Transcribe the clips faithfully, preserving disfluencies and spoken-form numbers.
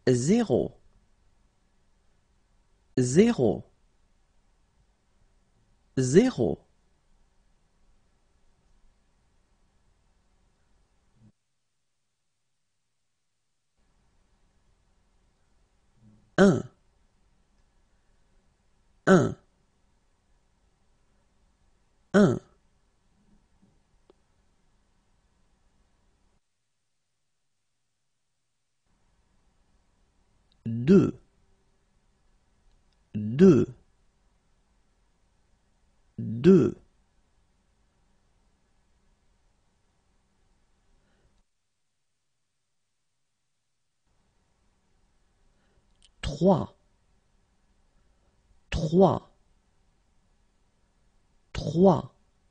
zéro, zéro, zéro. Un, un, un. Deux, deux, deux. Trois, trois, trois.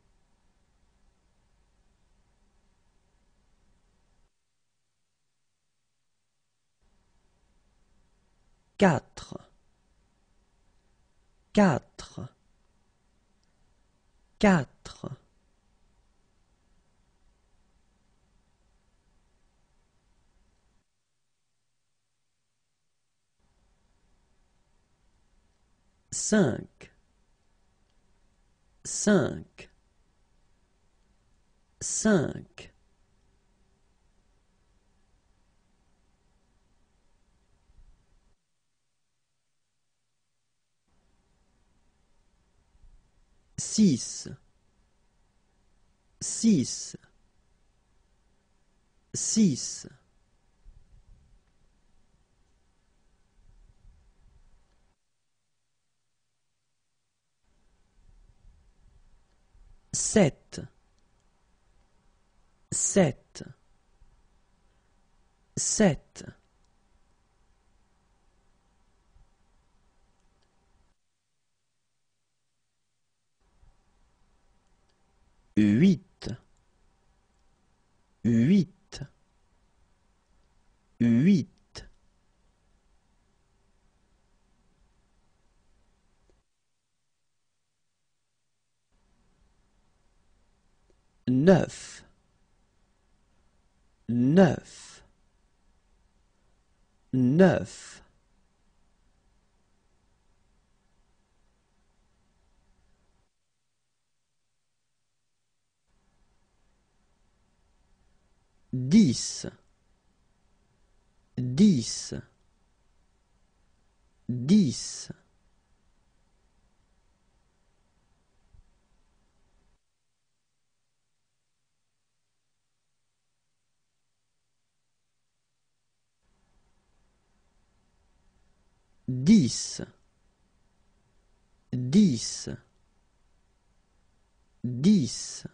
Quatre, quatre, quatre. Cinq, cinq, cinq. Six, six, six. Sept, sept, sept. Huit, huit, huit. Neuf, neuf, neuf. Dix, dix, dix. Dix, dix, dix.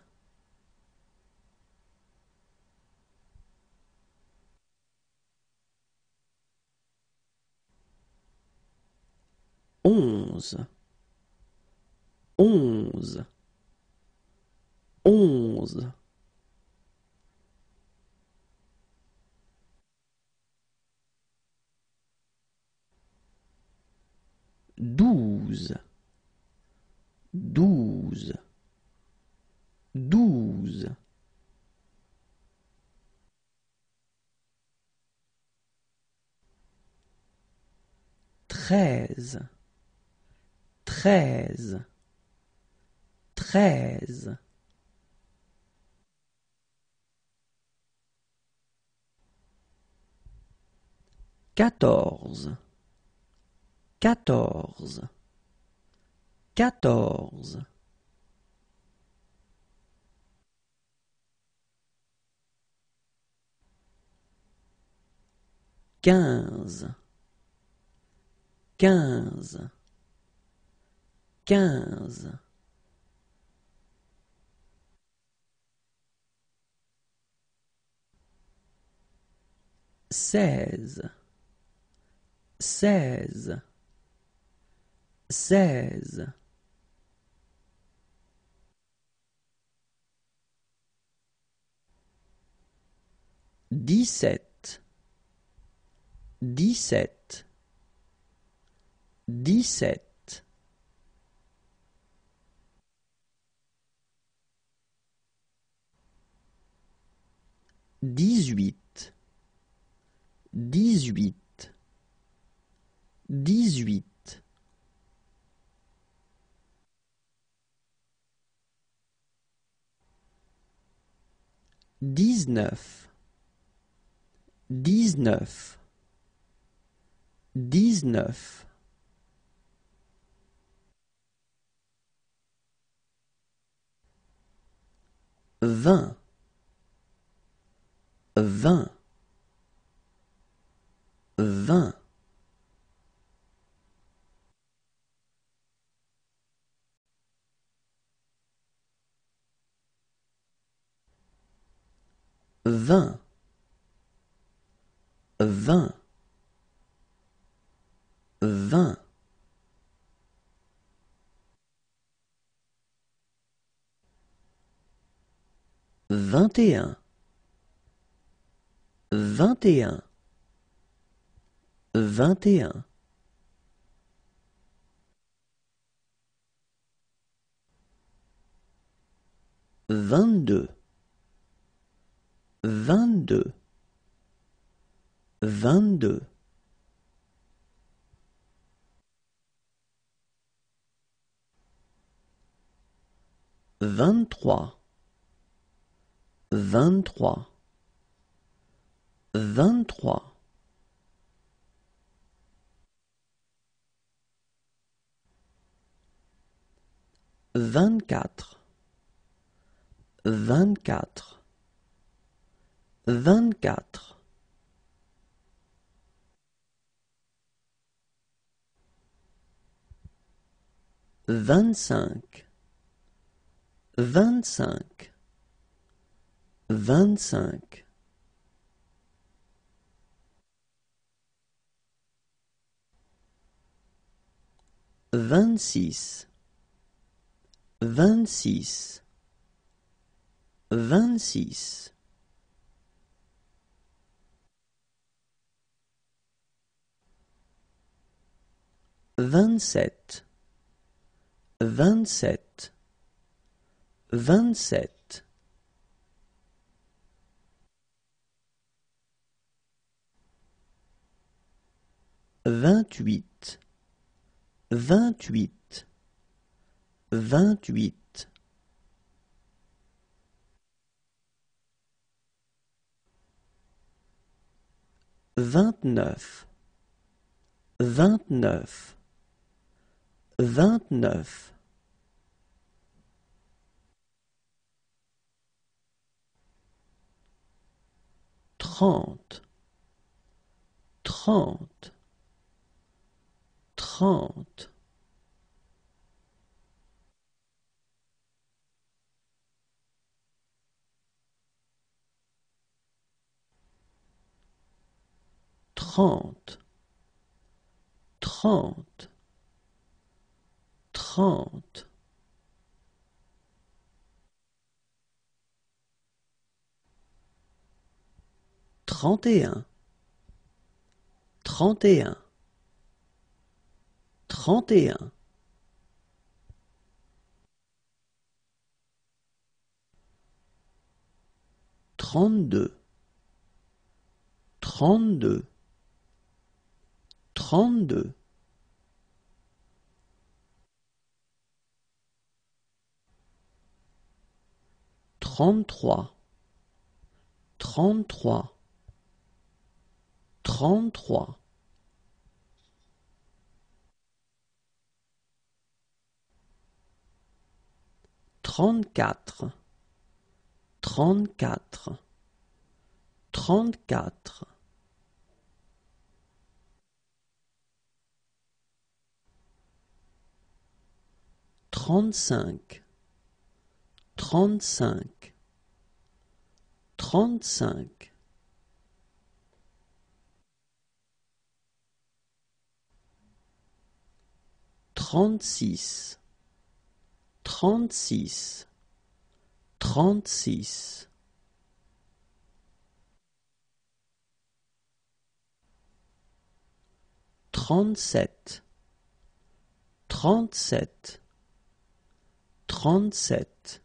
Onze, onze, onze. Douze, douze, douze. Treize, treize, treize. Quatorze, quatorze, quatorze. Quinze, quinze, quinze. Seize, seize, seize. Dix-sept, dix-sept, dix-sept. Dix-huit, dix-huit, dix-huit, dix-neuf, dix-neuf, dix-neuf, vingt, vingt, vingt, vingt, vingt, vingt, vingt et un, vingt et un, vingt et un, vingt-deux, vingt-deux, vingt-deux, vingt-trois, vingt-trois, vingt-trois, vingt-quatre, vingt-quatre, vingt-quatre, vingt-cinq, vingt-cinq, vingt-cinq, vingt-six, vingt-six, vingt-six, vingt-sept, vingt-sept, vingt-sept, vingt-huit, vingt-huit, vingt-huit, vingt-neuf, vingt-neuf, vingt-neuf, trente, trente, trente, trente, trente, trente, trente et un, trente et un, trente et un, trente-deux, trente-deux, trente-deux, trente-trois, trente-trois, trente-trois, trente-quatre, trente-quatre, trente-quatre, trente-cinq, trente-cinq, trente-cinq, trente-six, trente-six, trente-six, trente-sept, trente-sept, trente-sept,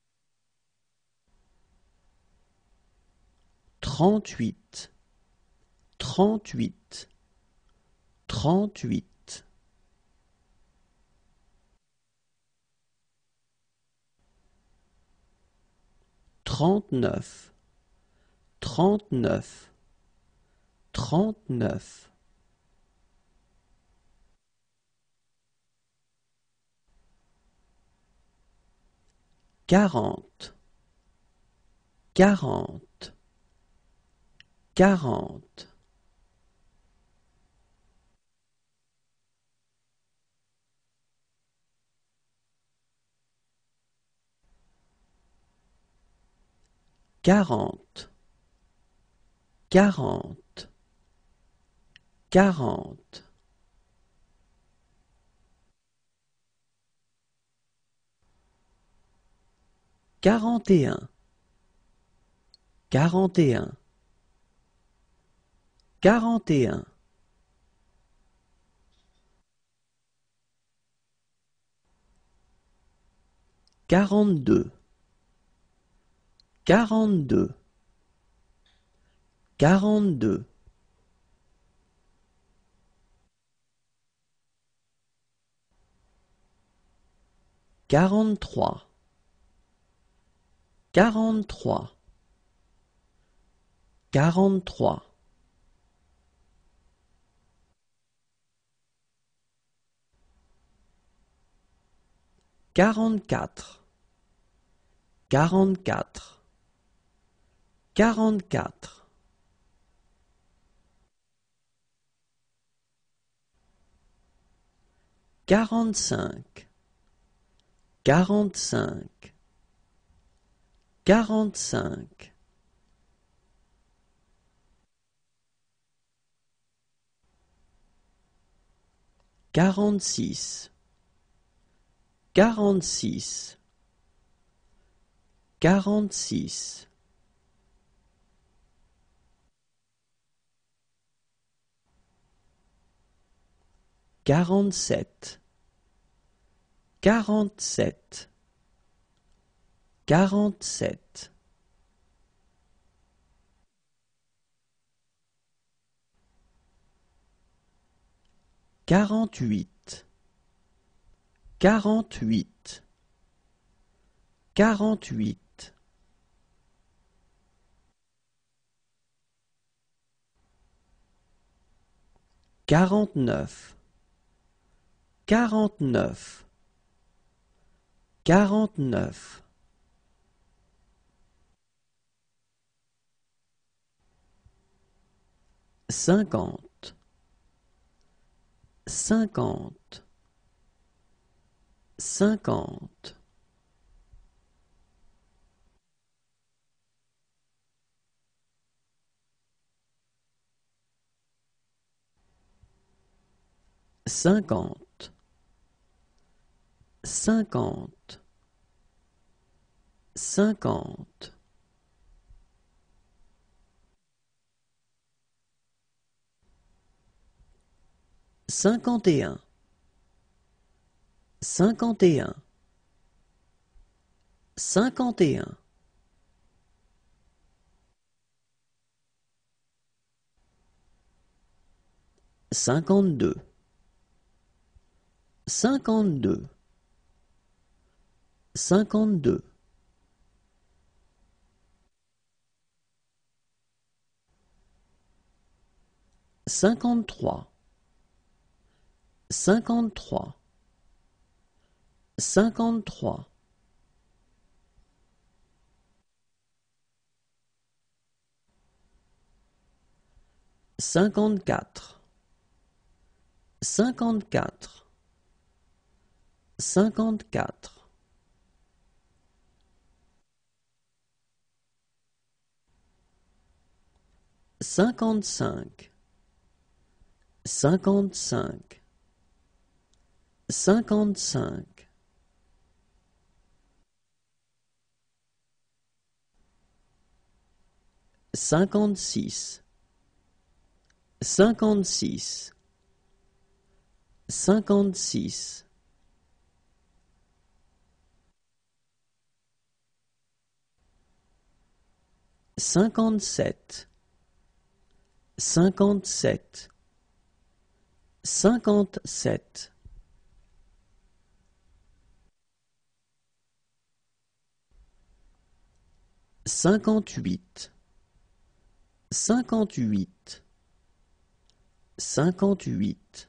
trente-huit, trente-huit, trente-huit, trente-neuf, trente-neuf, trente-neuf, quarante, quarante, quarante, quarante, quarante, quarante, quarante et un, quarante et un, quarante et un, quarante-deux, quarante-deux, quarante-deux, quarante-trois, quarante-trois, quarante-trois, quarante-quatre, quarante-quatre, quarante-quatre, quarante-cinq, quarante-cinq, quarante-cinq, quarante-six, quarante-six, quarante-six, quarante-sept, quarante-sept, quarante-sept, quarante-huit, quarante-huit, quarante-huit, quarante-neuf, quarante-neuf, quarante-neuf, cinquante, cinquante, cinquante, cinquante, cinquante, cinquante, cinquante et un, cinquante et un, cinquante et un, cinquante-deux, cinquante-deux, cinquante-deux, cinquante-trois, cinquante-trois, cinquante-trois, cinquante-quatre, cinquante-quatre, cinquante-quatre, cinquante-cinq, cinquante-cinq, cinquante-cinq, cinquante-six, cinquante-six, cinquante-six, cinquante-sept, cinquante-sept, cinquante-sept, cinquante-huit, cinquante-huit, cinquante-huit,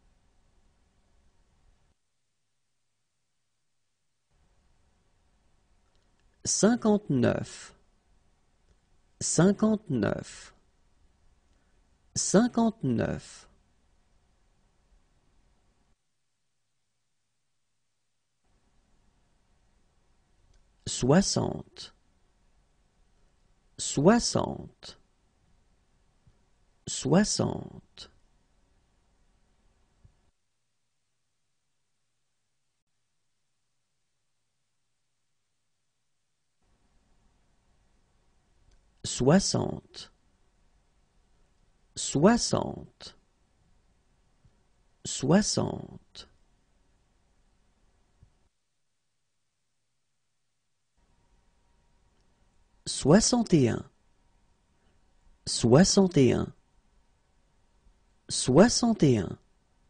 cinquante-neuf, cinquante-neuf, cinquante-neuf, soixante, soixante, soixante, soixante, soixante, soixante, soixante et un, soixante et un, soixante et un,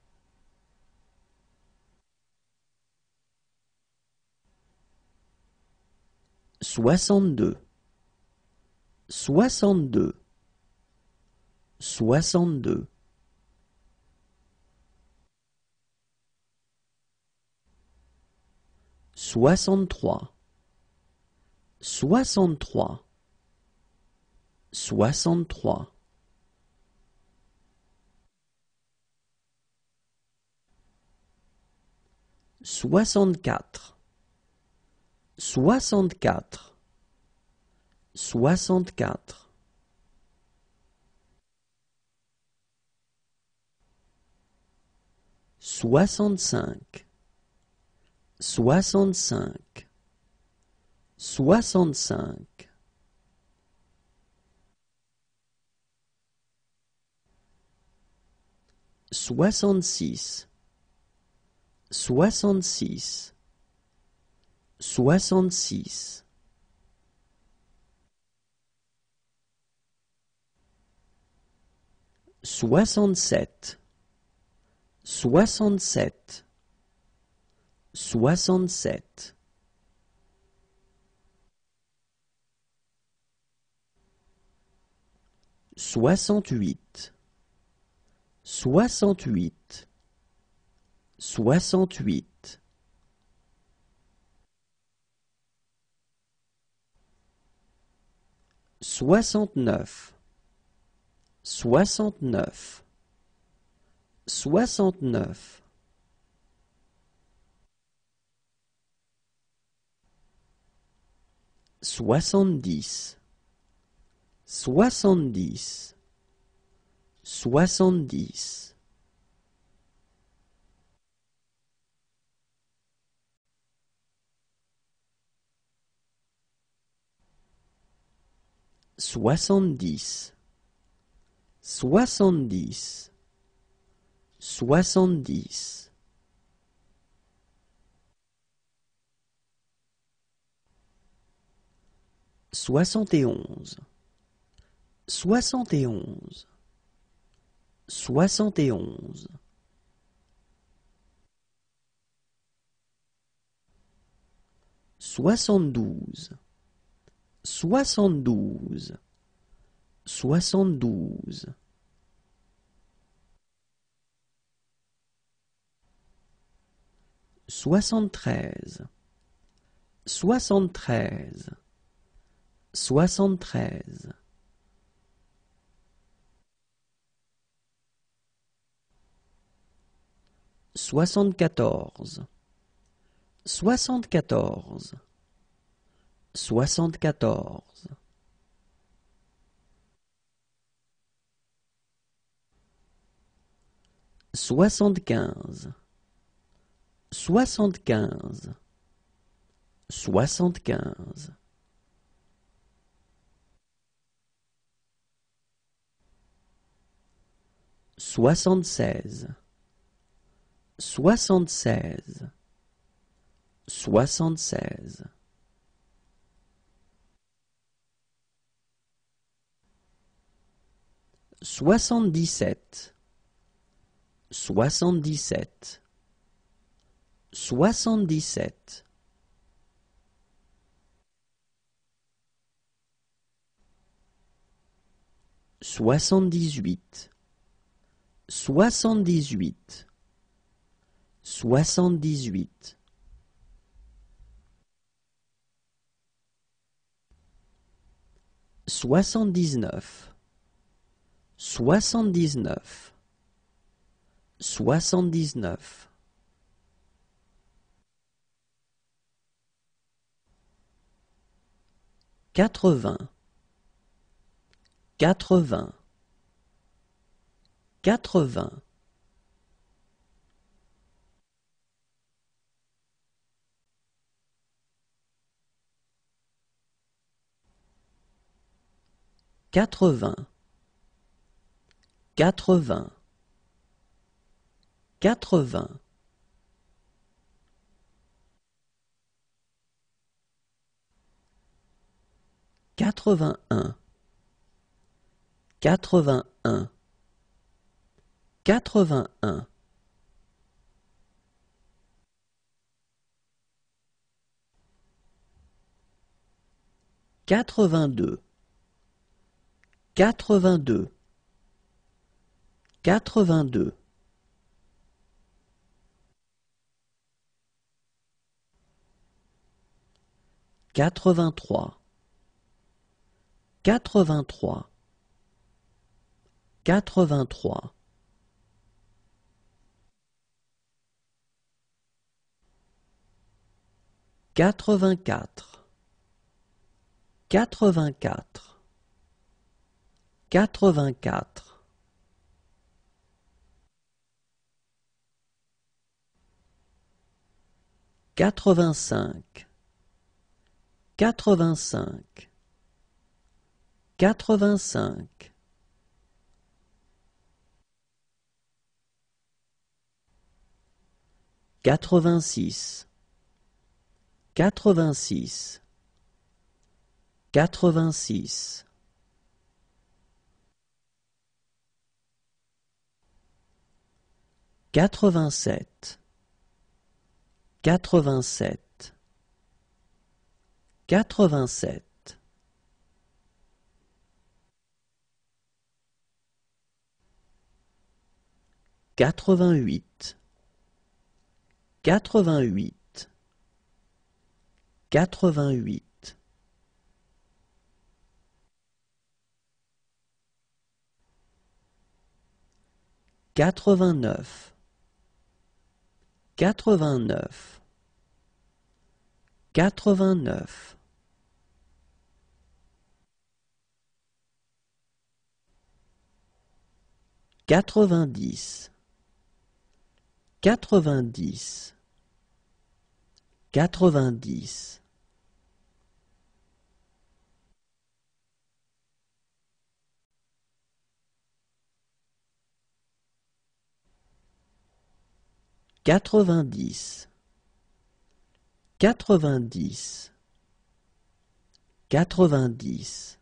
soixante-deux, soixante-deux, soixante-deux, soixante-trois, soixante-trois, soixante-trois, soixante-quatre, soixante-quatre, soixante-quatre, soixante-cinq, soixante-cinq, soixante-cinq, soixante-six, soixante-six, soixante-six, soixante-sept, soixante-sept, soixante-sept, soixante-huit, soixante-huit, soixante-huit, soixante-neuf, soixante-neuf, soixante-neuf, soixante-dix, soixante-dix, soixante-dix, soixante-dix, soixante-dix, soixante-dix, soixante et onze, soixante et onze, soixante et onze, soixante-douze, soixante-douze, soixante-douze, soixante-treize, soixante-treize, soixante-treize, soixante-quatorze, soixante-quatorze, soixante-quatorze, soixante-quinze, soixante-quinze, soixante-quinze, soixante-seize, soixante-seize, soixante-seize, soixante-dix-sept, soixante-dix-sept, soixante-dix-sept, soixante-dix-huit, soixante-dix-huit, soixante-dix-huit, soixante-dix-neuf, soixante-dix-neuf, soixante-dix-neuf, quatre-vingts, quatre-vingts, quatre-vingts, quatre-vingts, quatre-vingts, quatre-vingts, quatre-vingt-un, quatre-vingt-un, quatre-vingt-un, quatre-vingt-deux, quatre-vingt-deux, quatre-vingt-deux, quatre-vingt-trois, quatre-vingt-trois, quatre-vingt-trois, quatre-vingt-quatre, quatre-vingt-quatre, quatre-vingt-quatre, quatre-vingt-cinq, quatre-vingt-cinq, quatre-vingt-cinq, quatre-vingt-six, quatre-vingt-six, quatre-vingt-six, quatre-vingt-sept, quatre-vingt-sept, quatre-vingt-sept, quatre-vingt-huit, quatre-vingt-huit, quatre-vingt-huit, quatre-vingt-neuf, quatre-vingt-neuf, quatre-vingt-neuf, quatre-vingt-dix, quatre-vingt-dix, quatre-vingt-dix, quatre-vingt-dix, quatre-vingt-dix, quatre-vingt-dix,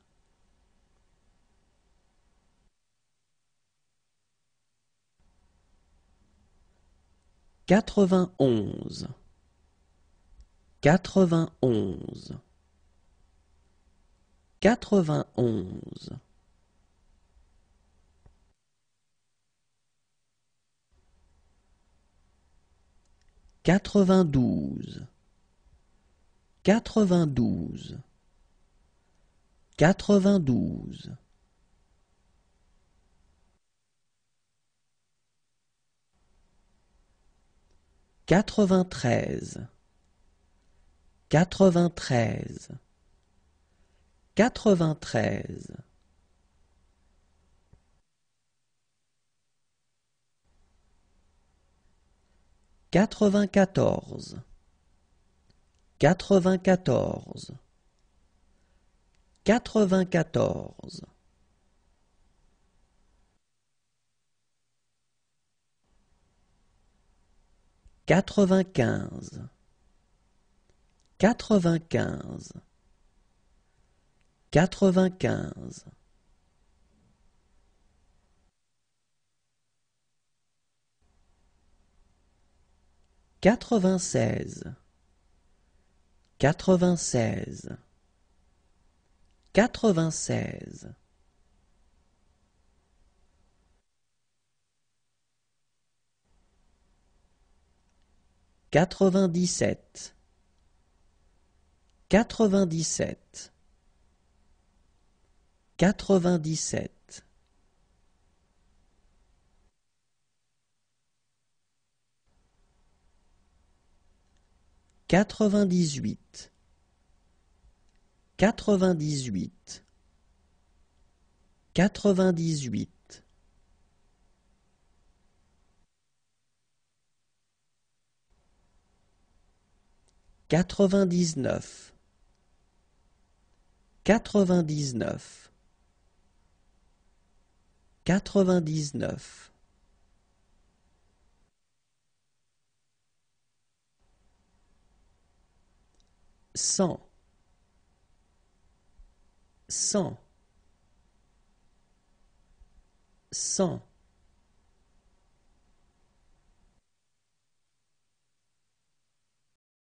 quatre-vingt-onze, quatre-vingt-onze, quatre-vingt-onze, quatre-vingt-douze, quatre-vingt-douze, quatre-vingt-douze, quatre-vingt-treize, quatre-vingt-treize, quatre-vingt-treize, quatre-vingt-quatorze, quatre-vingt-quatorze, quatre-vingt-quatorze, quatre-vingt-quinze, quatre-vingt-quinze, quatre-vingt-quinze, quatre-vingt-seize, quatre-vingt-seize, quatre-vingt-seize, quatre-vingt-dix-sept, quatre-vingt-dix-sept, quatre-vingt-dix-sept, quatre-vingt-dix-huit, quatre-vingt-dix-huit, quatre-vingt-dix-huit, quatre-vingt-dix-neuf, quatre-vingt-dix-neuf, quatre-vingt-dix-neuf, cent, cent, cent.